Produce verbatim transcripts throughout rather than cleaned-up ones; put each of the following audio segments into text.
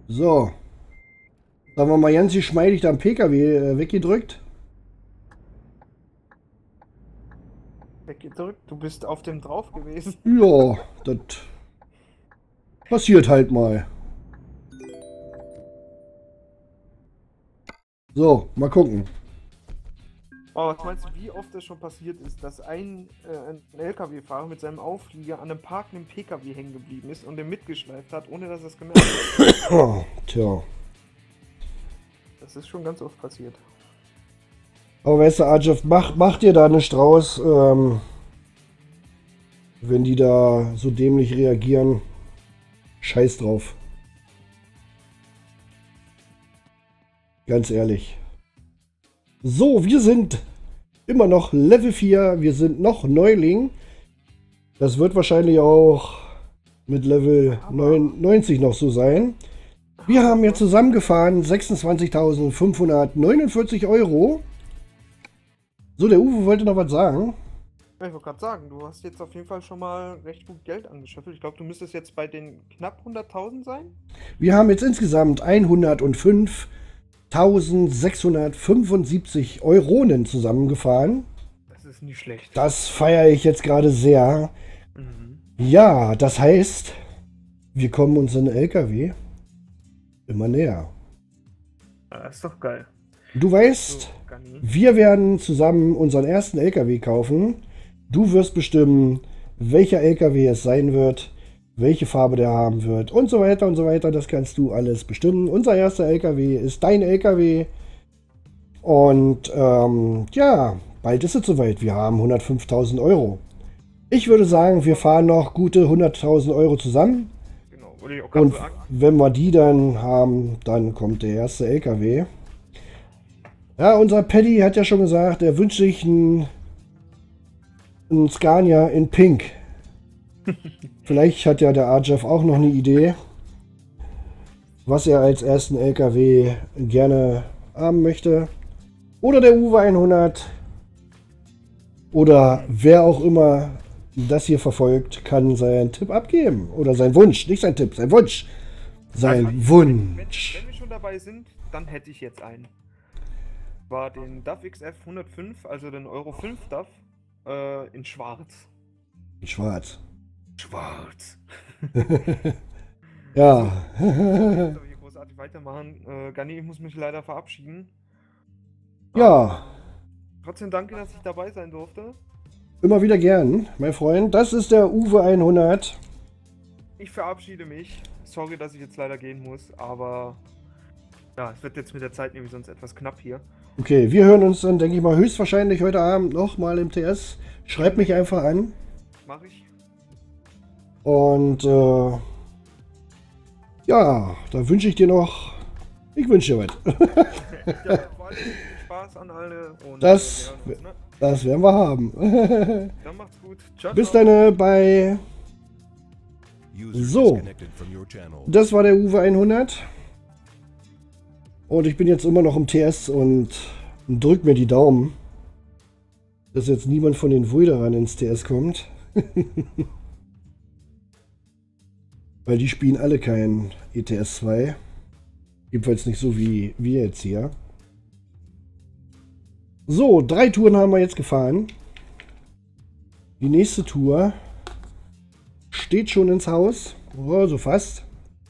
So. Sagen wir mal ganz geschmeidig am P K W äh, weggedrückt. Weggedrückt. Du bist auf dem drauf gewesen. Ja, das passiert halt mal. So, mal gucken. Oh, was meinst du, wie oft das schon passiert ist, dass ein, äh, ein L K W-Fahrer mit seinem Auflieger an einem parkenden P K W hängen geblieben ist und den mitgeschleift hat, ohne dass er es gemerkt hat? Oh, tja. Das ist schon ganz oft passiert. Aber weißt du, Arjef, mach, mach dir da nicht draus, ähm, wenn die da so dämlich reagieren. Scheiß drauf. Ganz ehrlich. So, wir sind immer noch Level vier. Wir sind noch Neuling. Das wird wahrscheinlich auch mit Level neunundneunzig noch so sein. Wir haben jetzt zusammengefahren sechsundzwanzigtausendfünfhundertneunundvierzig Euro. So, der Uwe wollte noch was sagen. Ja, ich wollte gerade sagen, du hast jetzt auf jeden Fall schon mal recht gut Geld angeschöpft. Ich glaube, du müsstest jetzt bei den knapp hunderttausend sein. Wir haben jetzt insgesamt hundertfünftausendsechshundertfünfundsiebzig Euronen zusammengefahren. Das ist nicht schlecht. Das feiere ich jetzt gerade sehr. Mhm. Ja, das heißt, wir kommen unseren L K W immer näher. Das ist doch geil. Du weißt, So, Ganni. wir werden zusammen unseren ersten L K W kaufen. Du wirst bestimmen, welcher L K W es sein wird, welche Farbe der haben wird und so weiter und so weiter. Das kannst du alles bestimmen. Unser erster L K W ist dein L K W. Und ähm, ja, bald ist es soweit. Wir haben hundertfünftausend Euro. Ich würde sagen, wir fahren noch gute hunderttausend Euro zusammen. Genau, wollte ich auch gerade Und sagen. wenn wir die dann haben, dann kommt der erste L K W. Ja, unser Paddy hat ja schon gesagt, er wünscht sich einen, einen Scania in Pink. Vielleicht hat ja der Arjef auch noch eine Idee, was er als ersten L K W gerne haben möchte. Oder der Uwe hundert. Oder wer auch immer das hier verfolgt, kann seinen Tipp abgeben. Oder seinen Wunsch. Nicht sein Tipp, sein Wunsch. Sein Also, Wenn, Wunsch. wenn wir schon dabei sind, dann hätte ich jetzt einen. War den D A F X F hundertfünf, also den Euro fünf D A F, äh, in schwarz. Schwarz. Schwarz. Ja. Ich soll hier großartig weitermachen. Äh, Ganni, ich muss mich leider verabschieden. Ja. Trotzdem danke, dass ich dabei sein durfte. Immer wieder gern, mein Freund. Das ist der Uwe hundert. Ich verabschiede mich. Sorry, dass ich jetzt leider gehen muss, aber ja, es wird jetzt mit der Zeit nämlich sonst etwas knapp hier. Okay, wir hören uns dann, denke ich mal, höchstwahrscheinlich heute Abend nochmal im T S. Schreib mich einfach an. Mach ich. Und äh, ja, da wünsche ich dir noch. Ich wünsche dir was. Ja, vor allem Spaß an alle. Und Das- wir hören uns, ne? Das werden wir haben. Dann macht's gut. Ciao, Bis ciao. dann bei. User So. disconnected from your channel. Das war der Uwe hundert. Und ich bin jetzt immer noch im T S und drück mir die Daumen, dass jetzt niemand von den Vulderern ins T S kommt. Weil die spielen alle kein E T S zwei. Jedenfalls nicht so wie wir jetzt hier. So, drei Touren haben wir jetzt gefahren. Die nächste Tour steht schon ins Haus. Oh, so fast.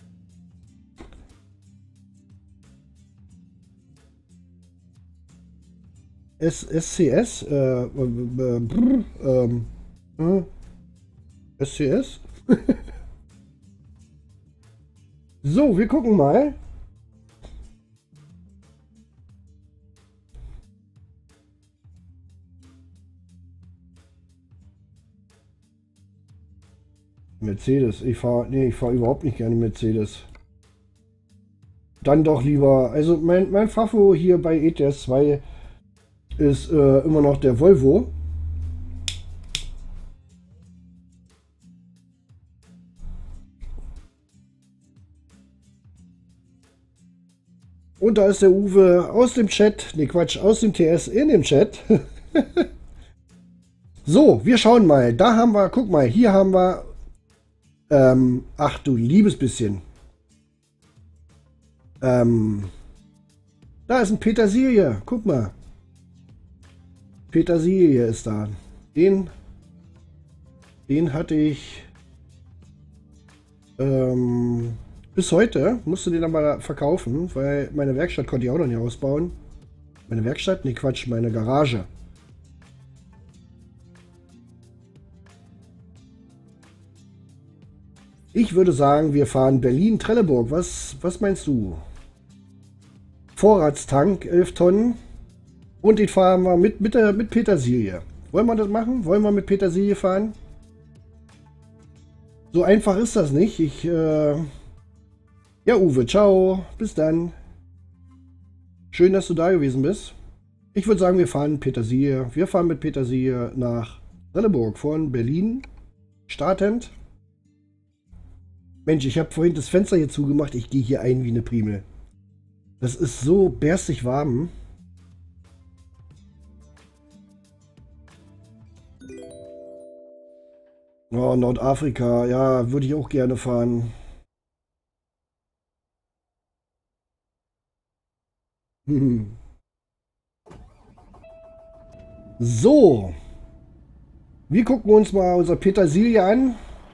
S SCS? Äh, äh, äh, brr, ähm, äh, S C S? So, wir gucken mal. Mercedes. Ich fahre nee, ich fahre überhaupt nicht gerne Mercedes. Dann doch lieber, also mein, mein Favo hier bei E T S zwei ist äh, immer noch der Volvo. Und da ist der Uwe aus dem Chat, ne Quatsch, aus dem T S in dem Chat. So, wir schauen mal. Da haben wir, guck mal, hier haben wir, ähm, ach du liebes bisschen. Ähm, da ist ein Petersilie. Guck mal. Petersilie ist da. Den, den hatte ich ähm, bis heute. Musste den aber verkaufen, weil meine Werkstatt konnte ich auch noch nicht ausbauen. Meine Werkstatt? Nee, Quatsch, meine Garage. Ich würde sagen, wir fahren Berlin-Trelleborg. Was, was meinst du? Vorratstank, elf Tonnen. Und den fahren wir mit, mit, der, mit Petersilie. Wollen wir das machen? Wollen wir mit Petersilie fahren? So einfach ist das nicht. Ich, äh ja, Uwe, ciao. Bis dann. Schön, dass du da gewesen bist. Ich würde sagen, wir fahren Petersilie. Wir fahren mit Petersilie nach Trelleborg von Berlin. Startend. Mensch, ich habe vorhin das Fenster hier zugemacht. Ich gehe hier ein wie eine Primel. Das ist so bärstig warm. Oh, Nordafrika. Ja, würde ich auch gerne fahren. Hm. So. Wir gucken uns mal unser Petersilie an.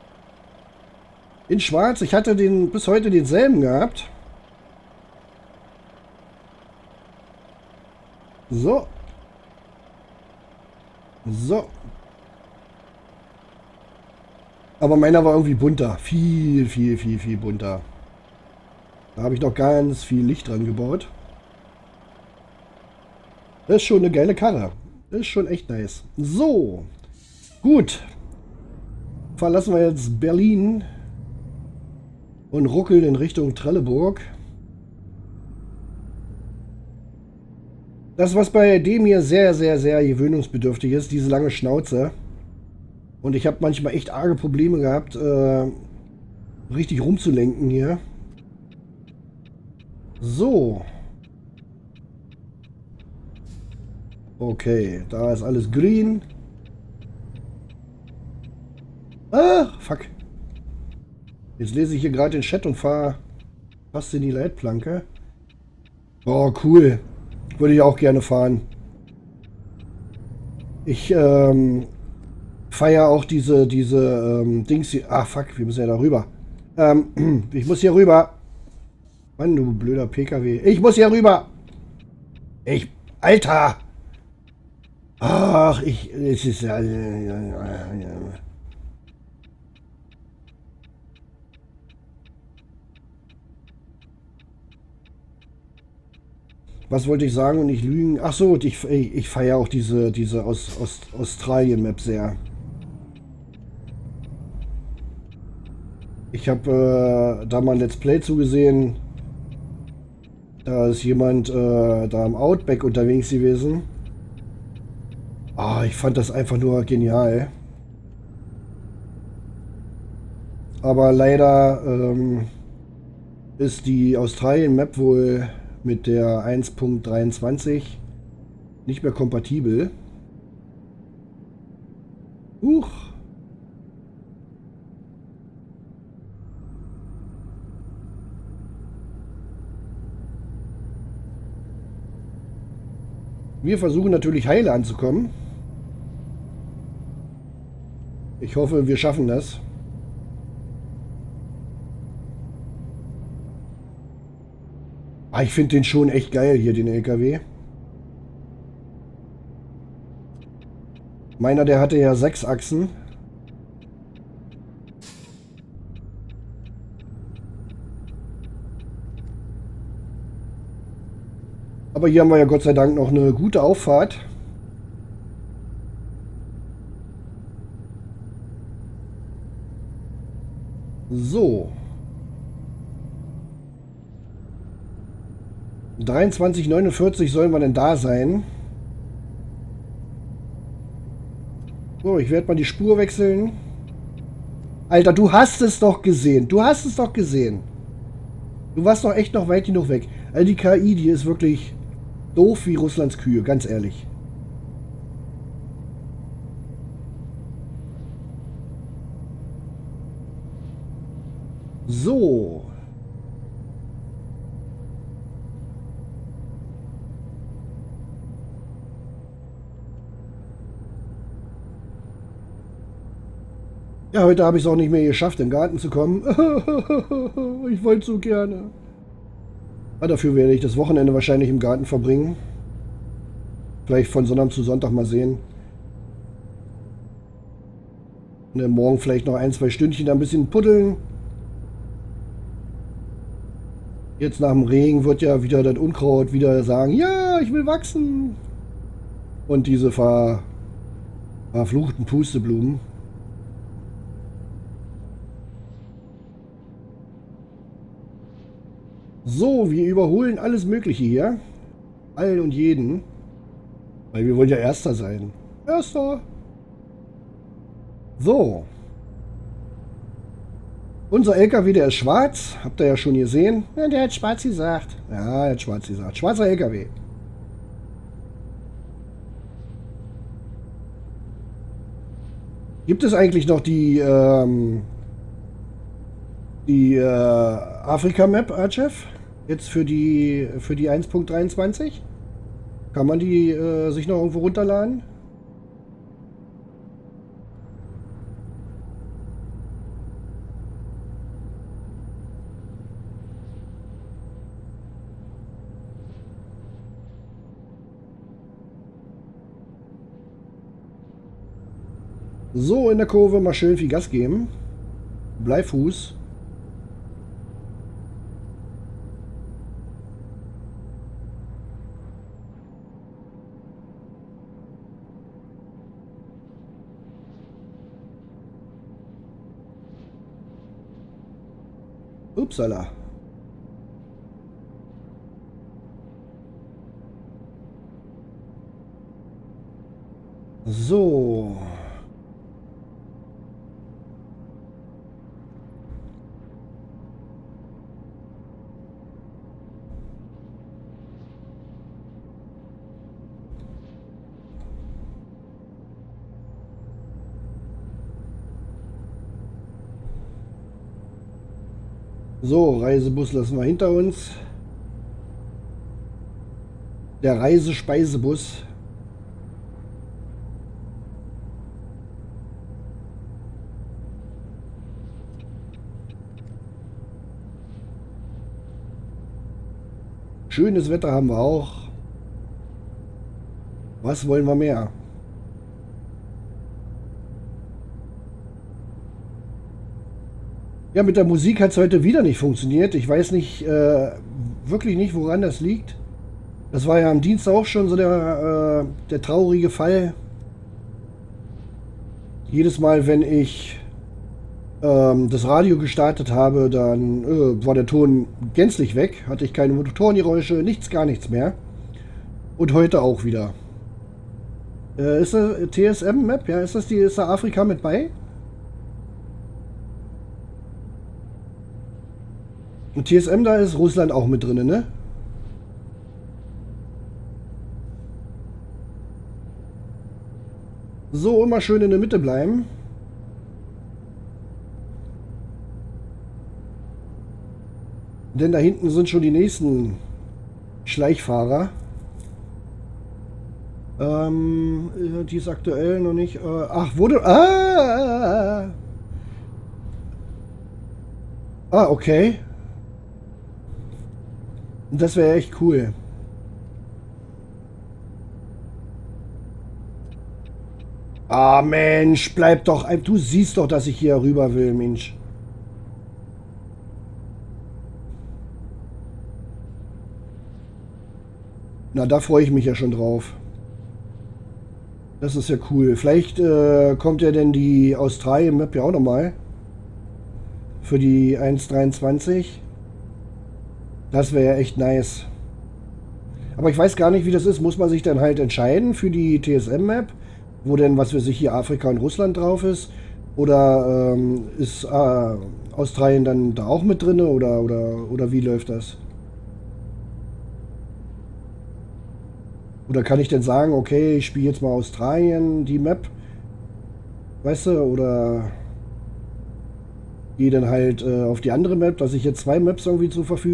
In schwarz. Ich hatte den bis heute denselben gehabt. So. So. Aber meiner war irgendwie bunter. Viel, viel, viel, viel bunter. Da habe ich noch ganz viel Licht dran gebaut. Das ist schon eine geile Karre. Das ist schon echt nice. So. Gut. Verlassen wir jetzt Berlin. Und ruckeln in Richtung Trelleborg. Das, was bei dem hier sehr, sehr, sehr gewöhnungsbedürftig ist, diese lange Schnauze. Und ich habe manchmal echt arge Probleme gehabt, äh, richtig rumzulenken hier. So. Okay, da ist alles grün. Ah, fuck. Jetzt lese ich hier gerade den Chat und fahre fast in die Leitplanke. Oh, cool. Würde ich auch gerne fahren. Ich ähm, feiere auch diese, diese ähm, Dings hier. Ah, fuck, wir müssen ja da rüber. Ähm, ich muss hier rüber. Mann, du blöder P K W. Ich muss hier rüber. Ich, Alter. Ach, ich, es ist ja... Was wollte ich sagen und nicht lügen? Ach so, ich, ich feiere auch diese, diese aus, aus Australien-Map sehr. Ich habe äh, da mal ein Let's Play zugesehen. Da ist jemand äh, da im Outback unterwegs gewesen. Ah, ich fand das einfach nur genial. Aber leider ähm, ist die Australien-Map wohl mit der eins Punkt dreiundzwanzig nicht mehr kompatibel. Huch. Wir versuchen natürlich heile anzukommen. Ich hoffe, wir schaffen das. Ah, ich finde den schon echt geil hier, den L K W. Meiner, der hatte ja sechs Achsen. Aber hier haben wir ja Gott sei Dank noch eine gute Auffahrt. So. dreiundzwanzig neunundvierzig sollen wir denn da sein. So, ich werde mal die Spur wechseln. Alter, du hast es doch gesehen. Du hast es doch gesehen. Du warst doch echt noch weit genug weg. Also die K I, die ist wirklich doof wie Russlands Kühe, ganz ehrlich. So. Ja, heute habe ich es auch nicht mehr geschafft, in den Garten zu kommen. Ich wollte so gerne. Aber dafür werde ich das Wochenende wahrscheinlich im Garten verbringen. Vielleicht von Sonntag zu Sonntag mal sehen. Und dann morgen vielleicht noch ein, zwei Stündchen da ein bisschen puddeln. Jetzt nach dem Regen wird ja wieder das Unkraut wieder sagen, ja, ich will wachsen. Und diese ver verfluchten Pusteblumen. So, wir überholen alles Mögliche hier. Allen und jeden. Weil wir wollen ja Erster sein. Erster. So. Unser L K W, der ist schwarz. Habt ihr ja schon gesehen. Ja, der hat schwarz gesagt. Ja, der hat schwarz gesagt. Schwarzer L K W. Gibt es eigentlich noch die, ähm, die äh, Afrika-Map, Archef? Jetzt für die, für die eins Punkt dreiundzwanzig? Kann man die äh, sich noch irgendwo runterladen? So, in der Kurve mal schön viel Gas geben. Bleifuß. Upsala. So. So, Reisebus lassen wir hinter uns. Der Reisespeisebus. Schönes Wetter haben wir auch. Was wollen wir mehr? Ja, mit der Musik hat es heute wieder nicht funktioniert. Ich weiß nicht, äh, wirklich nicht, woran das liegt. Das war ja am Dienstag auch schon so der, äh, der traurige Fall. Jedes Mal, wenn ich ähm, das Radio gestartet habe, dann äh, war der Ton gänzlich weg. Hatte ich keine Motorengeräusche, nichts, gar nichts mehr. Und heute auch wieder. Äh, ist das T S M-Map? Ja, ist das die, ist da Afrika mit bei? Und T S M, da ist Russland auch mit drin, ne? So, immer schön in der Mitte bleiben. Denn da hinten sind schon die nächsten Schleichfahrer. Ähm, die ist aktuell noch nicht. Äh, ach, wurde. Ah! Ah, okay. Das wäre echt cool. Ah, Mensch, bleib doch. Du siehst doch, dass ich hier rüber will, Mensch. Na, da freue ich mich ja schon drauf. Das ist ja cool. Vielleicht äh, kommt ja denn die Australien-Map ja auch nochmal. Für die eins Punkt dreiundzwanzig. Das wäre ja echt nice. Aber ich weiß gar nicht, wie das ist. Muss man sich dann halt entscheiden für die T S M-Map? Wo denn, was für sich hier Afrika und Russland drauf ist? Oder ähm, ist äh, Australien dann da auch mit drin? Oder, oder, oder wie läuft das? Oder kann ich denn sagen, okay, ich spiele jetzt mal Australien, die Map? Weißt du, oder gehe dann halt äh, auf die andere Map, dass ich jetzt zwei Maps irgendwie zur Verfügung